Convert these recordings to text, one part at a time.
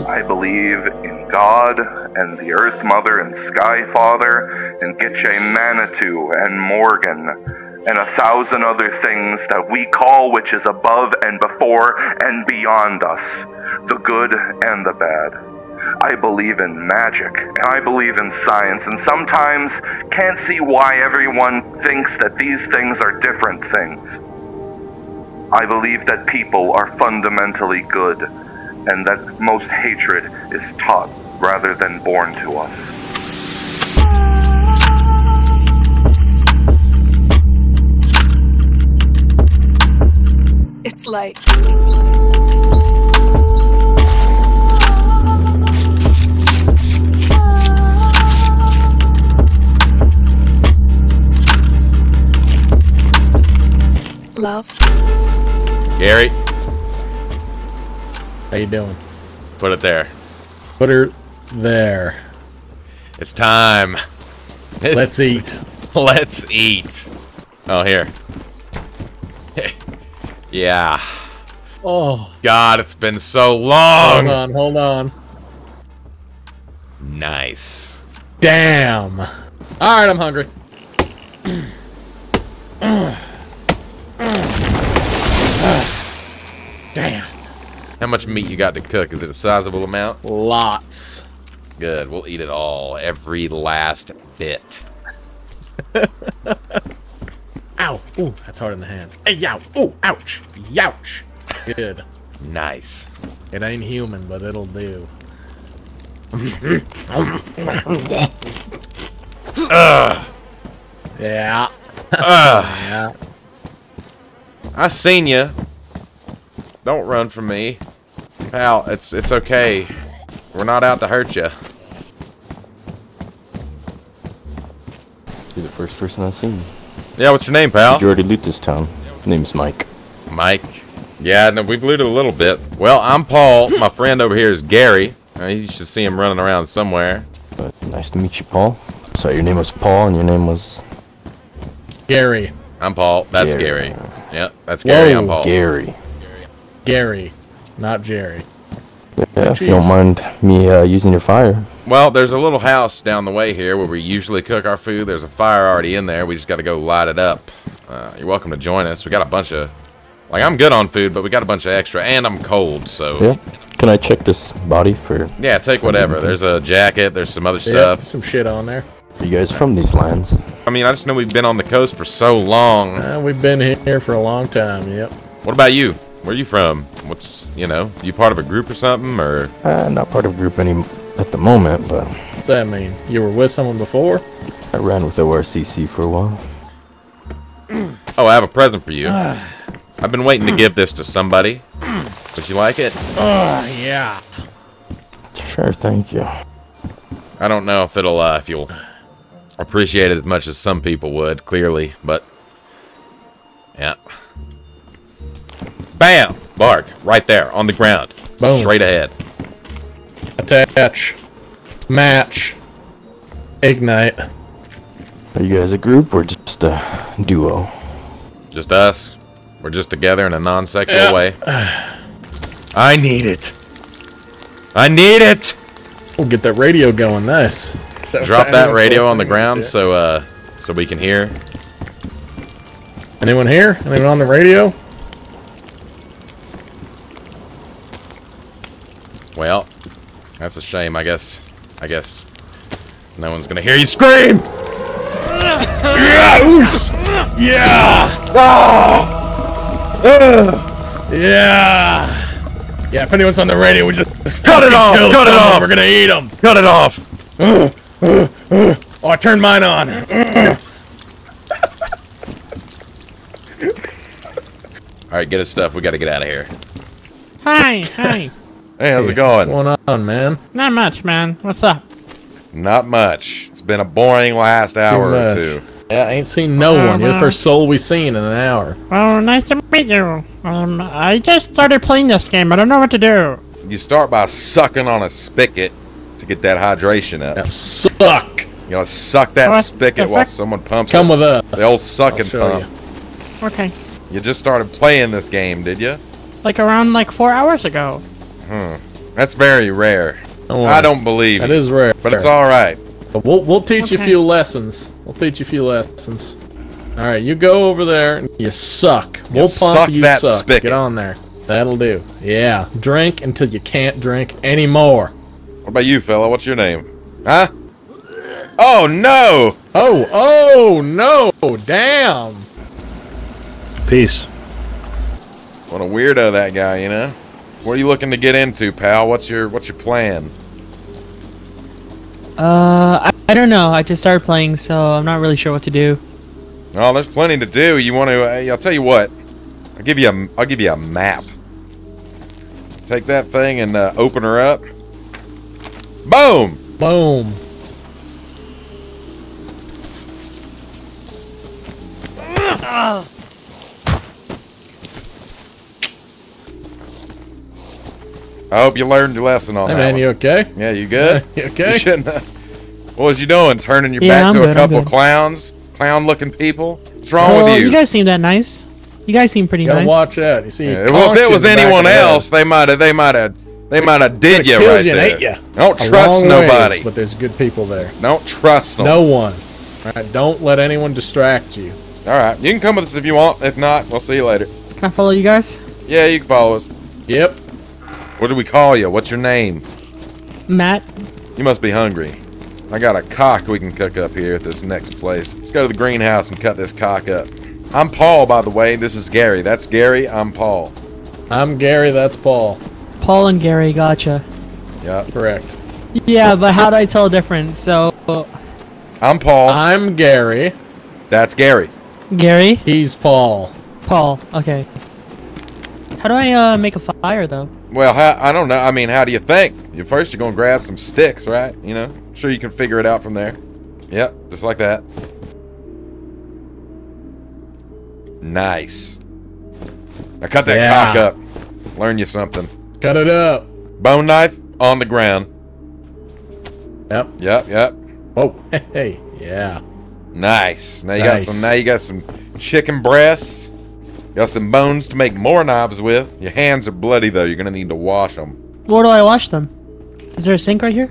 I believe in God and the Earth Mother and Sky Father and Gitche Manitou and Morgan and 1,000 other things that we call which is above and before and beyond us, the good and the bad. I believe in magic, and I believe in science, and sometimes can't see why everyone thinks that these things are different things. I believe that people are fundamentally good, and that most hatred is taught rather than born to us. It's like... love. Gary. How you doing? Put it there. Put her there. It's time. Let's eat. Let's eat. Oh, here. Yeah. Oh. God, it's been so long. Hold on. Nice. Damn. All right, I'm hungry. Damn. How much meat you got to cook? Is it a sizable amount? Lots. Good. We'll eat it all. Every last bit. Ow. Ooh, that's hard in the hands. Hey, yow. Ooh, ouch. Youch. Good. Nice. It ain't human, but it'll do. Ugh. Yeah. Yeah. I seen you. Don't run from me. Pal, it's okay. We're not out to hurt you. You're the first person I've seen. Yeah, what's your name, pal? Did you already loot this town? Name's Mike. Mike? Yeah, no, we've looted a little bit. Well, I'm Paul. My friend over here is Gary. You should see him running around somewhere. But nice to meet you, Paul. So your name was Paul and your name was... Gary. I'm Paul. That's Gary. Gary. Yeah, that's Gary. Whoa. I'm Paul. Gary. Gary, not Jerry. Yeah, if you don't mind me using your fire. Well, there's a little house down the way here where we usually cook our food. There's a fire already in there. We just got to go light it up. You're welcome to join us. We got a bunch of... Like, I'm good on food, but we got a bunch of extra, and I'm cold, so... Yeah. Can I check this body for... Yeah, take whatever. There's a jacket. There's some other stuff. Some shit on there. Are you guys from these lands? I mean, I just know we've been on the coast for so long. We've been here for a long time, yep. What about you? Where are you from? What's, you know, you part of a group or something, or? Not part of a group at the moment, but... What's that mean? You were with someone before? I ran with ORCC for a while. Oh, I have a present for you. I've been waiting to give this to somebody. Would you like it? Yeah. Sure, thank you. I don't know if it'll, if you'll appreciate it as much as some people would, clearly, but... Yeah. Bam! Bark. Right there, on the ground. Boom. Straight ahead. Attach. Match. Ignite. Are you guys a group or just a duo? Just us. We're just together in a non-sexual way. I need it. I need it! We'll get that radio going, nice. Drop that radio on the ground so we can hear. Anyone here? Anyone on the radio? Well, that's a shame, I guess no one's gonna hear you scream! Yeah! Oosh! Yeah! Yeah! Yeah, if anyone's on the radio, we just cut it off! Cut it off! We're gonna eat them! Cut it off! Oh, I turned mine on! Alright, get his stuff. We gotta get out of here. Hi. Hey, how's it going? What's going on, man? Not much, man. What's up? Not much. It's been a boring last hour or two. Yeah, I ain't seen no one. You're the first soul we've seen in an hour. Well, nice to meet you. I just started playing this game. I don't know what to do. You start by sucking on a spigot to get that hydration up. Now suck! You gotta suck that What spigot the while fuck? someone pumps Come it. with us. The old sucking I'll show pump. you. Okay. You just started playing this game, did you? Like around 4 hours ago. That's very rare. I don't believe That you, is rare. but it's all right. But we'll teach you a Okay. few lessons. We'll teach you a few lessons. All right, you go over there and you suck. We'll suck pump you that suck. spigot. Get on there. That'll do. Yeah, drink until you can't drink anymore. What about you, fella? What's your name? Huh? Oh no! Oh no! Damn. Peace. What a weirdo that guy, you know. What are you looking to get into, pal? What's your plan? I don't know. I just started playing, so I'm not really sure what to do. Oh, there's plenty to do. You want to? I'll tell you what. I'll give you a map. Take that thing and open her up. Boom! Boom. I hope you learned your lesson on Hey that man, one. you okay? Yeah, you good? You okay? You shouldn't. What was you doing? Turning your Yeah, back I'm to good, a I'm couple good. clowns? Clown-looking people? What's wrong Well, with you? you guys seem that nice. You guys seem pretty You gotta nice. watch out. You see, Yeah, well, if it was anyone else, they might have did you killed right you and there. ate ya. Don't A trust long nobody. ways, but there's good people there. Don't trust them. No one. All right, don't let anyone distract you. All right, you can come with us if you want. If not, we'll see you later. Can I follow you guys? Yeah, you can follow us. Yep. What do we call you? What's your name? Matt? You must be hungry. I got a cock we can cook up here at this next place. Let's go to the greenhouse and cut this cock up. I'm Paul, by the way. This is Gary. That's Gary. I'm Paul. I'm Gary. That's Paul. Paul and Gary, gotcha. Yeah. Correct. Yeah, but how do I tell a difference? So, I'm Paul. I'm Gary. That's Gary. Gary? He's Paul. Paul, okay. How do I make a fire, though? Well, I don't know. I mean, how do you think? First, you're going to grab some sticks, right? You know? I'm sure you can figure it out from there. Yep, just like that. Nice. Now cut that Yeah. cock up. Learn you something. Cut it up. Bone knife on the ground. Yep. Yep. Oh, hey, yeah. Nice. Now you Nice. got some chicken breasts. Got some bones to make more knives with. Your hands are bloody though. You're gonna need to wash them. Where do I wash them? Is there a sink right here?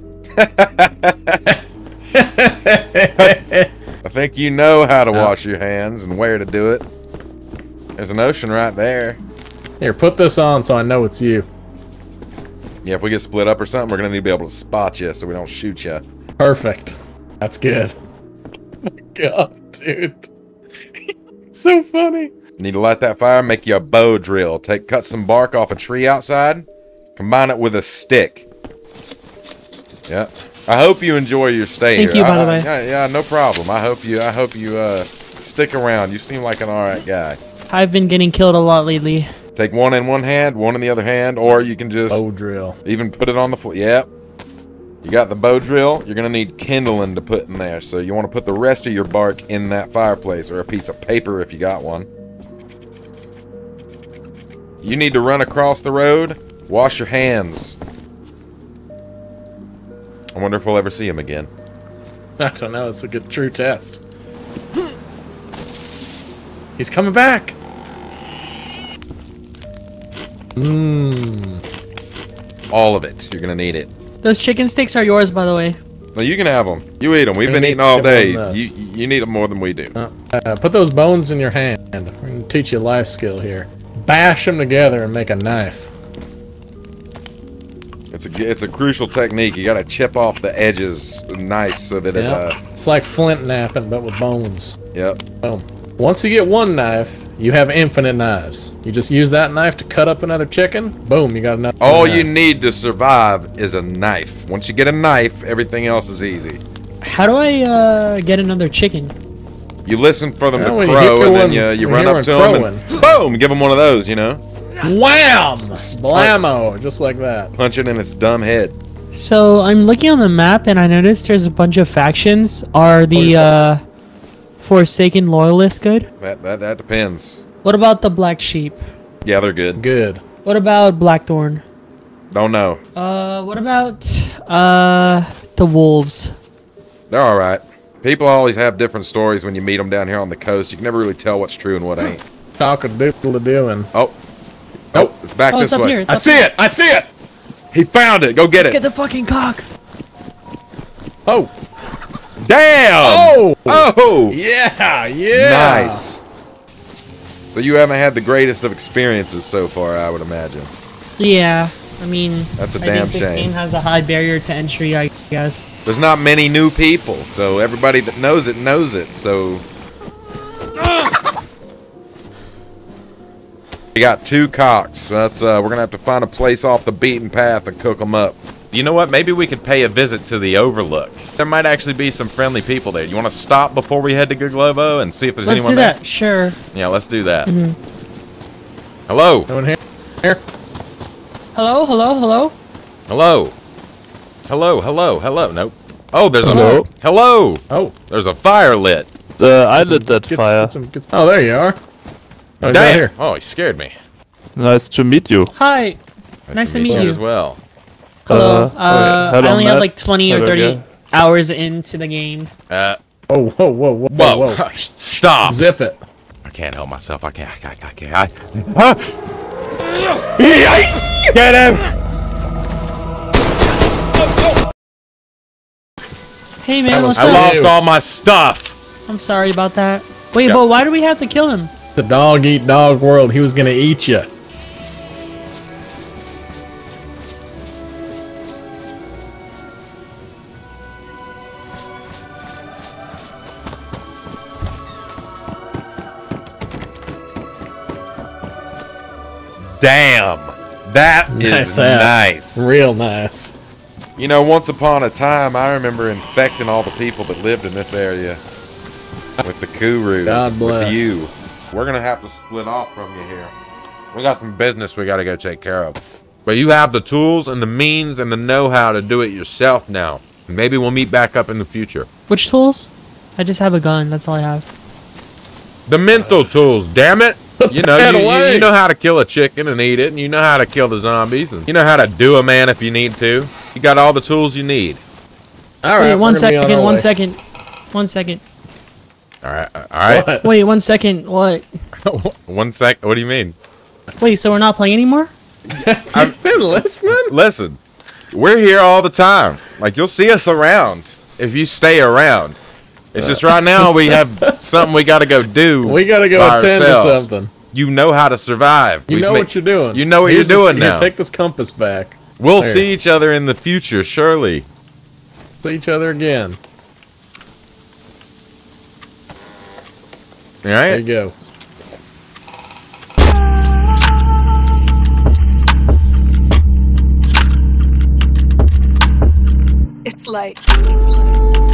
I think you know how to wash your hands and where to do it. There's an ocean right there. Here, put this on so I know it's you. Yeah, if we get split up or something, we're gonna need to be able to spot you so we don't shoot you. Perfect. That's good. Oh my God, dude. So funny. Need to light that fire, make you a bow drill. Cut some bark off a tree outside, combine it with a stick. Yeah. I hope you enjoy your stay Thank here. you, by the way. Yeah, no problem. I hope you stick around. You seem like an alright guy. I've been getting killed a lot lately. Take one in one hand, one in the other hand, or you can just Bow drill. even put it on the floor. Yep. You got the bow drill. You're gonna need kindling to put in there. So you want to put the rest of your bark in that fireplace, or a piece of paper if you got one. You need to run across the road. Wash your hands. I wonder if we'll ever see him again. I don't know. It's a good true test. He's coming back. All of it. You're gonna need it. Those chicken sticks are yours, by the way. No, you can have them. You eat them. We've Gonna been need eating all to get day. one of those. You need them more than we do. Put those bones in your hand. We're going to teach you a life skill here. Bash them together and make a knife. It's a crucial technique. You gotta chip off the edges nice so that Yep. It's like flint knapping, but with bones. Yep. Boom. Once you get one knife, you have infinite knives. You just use that knife to cut up another chicken. Boom, you got another All knife. you need to survive is a knife. Once you get a knife, everything else is easy. How do I get another chicken? You listen for them Well, to when you crow, hear and then one- you when run you up hear to one them and boom, give them one of those, you know? Wham! Blammo! Just like that. Punch it in its dumb head. So, I'm looking on the map and I noticed there's a bunch of factions. Are the Forsaken Loyalists good? That depends. What about the Black Sheep? Yeah, they're good. Good. What about Blackthorn? Don't know. What about the Wolves? They're all right. People always have different stories when you meet them down here on the coast. You can never really tell what's true and what ain't. Cock-a-doodle-doing. Oh, it's back Oh, this it's up way. here. It's I up see here. it! I see it! He found it. Go get Let's it. get the fucking cock. Oh. Damn. Oh. Oh. Yeah. Yeah. Nice. So you haven't had the greatest of experiences so far, I would imagine. Yeah. I mean, That's a I damn think this shame. game has a high barrier to entry, I guess. There's not many new people, so everybody that knows it knows it. So we got 2 cocks. That's we're gonna have to find a place off the beaten path and cook them up. You know what? Maybe we could pay a visit to the Overlook. There might actually be some friendly people there. You want to stop before we head to Guglovo and see if there's Let's anyone do there? that. Sure. Yeah, let's do that. Hello. No one here? Here. Hello. Hello. Hello. Hello. Hello. Hello. Hello. Nope. Oh, there's Hello. a hello. Oh. There's a fire lit. I lit that fire. Oh, there you are. Oh, he's right Damn. here. Oh, he scared me. Nice to meet you. Hi. Nice to meet you. as well. Hello. hello, I only have Matt. like 20 or Hello, 30 guy. hours into the game. Oh, whoa, whoa, whoa, Whoa. whoa, whoa. Stop. Zip it. I can't help myself. I can't. Get him. Hey man, what's I up? lost all my stuff. I'm sorry about that. Wait, Yep. but why do we have to kill him? The dog eat dog world. He was gonna eat you. Damn. That is Nice hat. nice. Real nice. You know, once upon a time, I remember infecting all the people that lived in this area with the Kuru. God bless. With you. We're going to have to split off from you here. We got some business we got to go take care of. But you have the tools and the means and the know-how to do it yourself now. Maybe we'll meet back up in the future. Which tools? I just have a gun. That's all I have. The mental tools, damn it! You know, that you away. know how to kill a chicken and eat it, and you know how to kill the zombies, and you know how to do a man if you need to. You got all the tools you need. All right. Wait, one we're gonna be on second. our One way. second. 1 second. All right, all right. What? Wait, 1 second. What? 1 sec. What do you mean? Wait, so we're not playing anymore? You've been listening? Listen, we're here all the time. Like, you'll see us around if you stay around. It's just right now we have something we got to go do. We gotta go by attend ourselves. to something. You know how to survive. You know what you're doing. You know what Here's you're doing this, here, now. Take this compass back. We'll There. see each other in the future, surely. See each other again. All There right? you go. It's like